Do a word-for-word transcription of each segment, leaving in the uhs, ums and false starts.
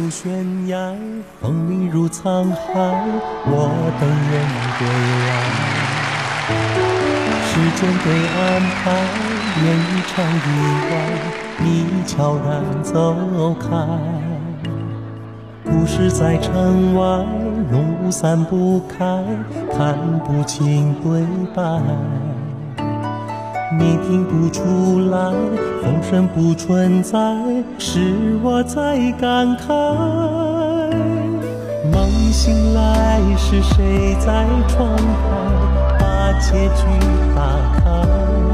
如悬崖，风铃如沧海，我等人归来。时间对安排，演一场意外，你悄然走开。故事在城外，浓雾散不开，看不清对白。你听不出来，风声不存在，是我在感慨。梦醒来，是谁在窗台把结局打开？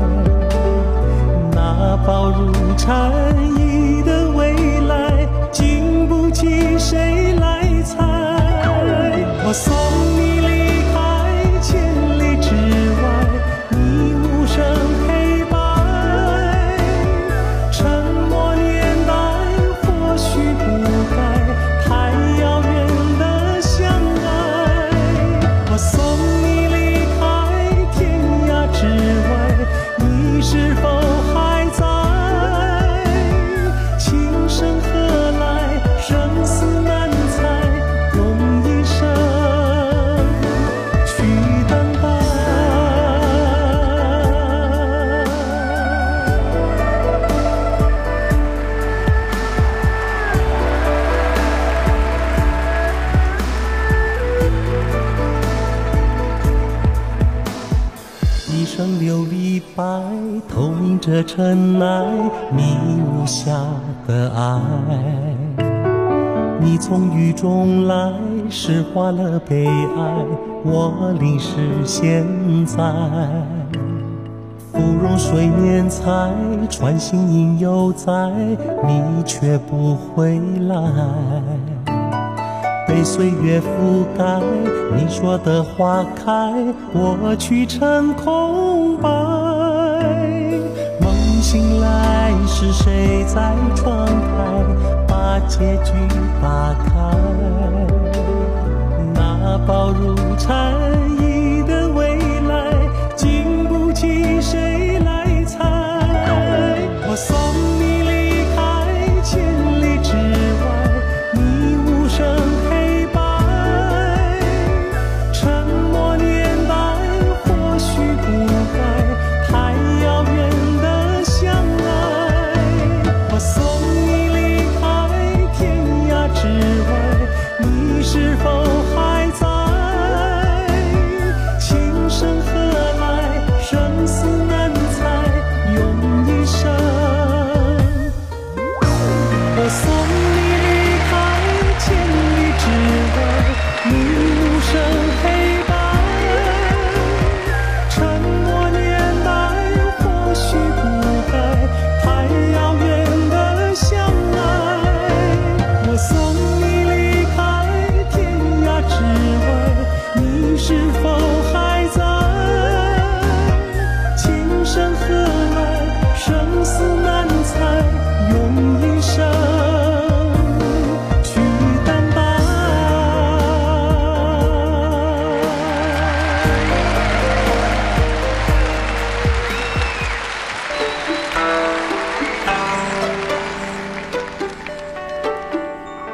那薄如蝉翼的未来，经不起谁来猜。我送你离开千里之外，你无声黑白。沉默年代或许不该太遥远的相爱。我送你离开天涯之外，你是否还在？情深何来，生死难猜，用一生去等待。一生琉璃白，透明着尘埃，迷雾下的爱。你从雨中来，诗化了悲哀，我淋湿现在。芙蓉水面采，穿行影犹在，你却不回来。被岁月覆盖，你说的花开，我却成空白。梦醒来，是谁在窗台把结局打开？那薄如蝉翼的未来，经不起谁来猜。我送你离开千里之外，你无声黑白。沉默年代或许不该太遥远的相爱。我送你离开天涯之外，你是否还在？情深何来，生死难猜，用一生。我送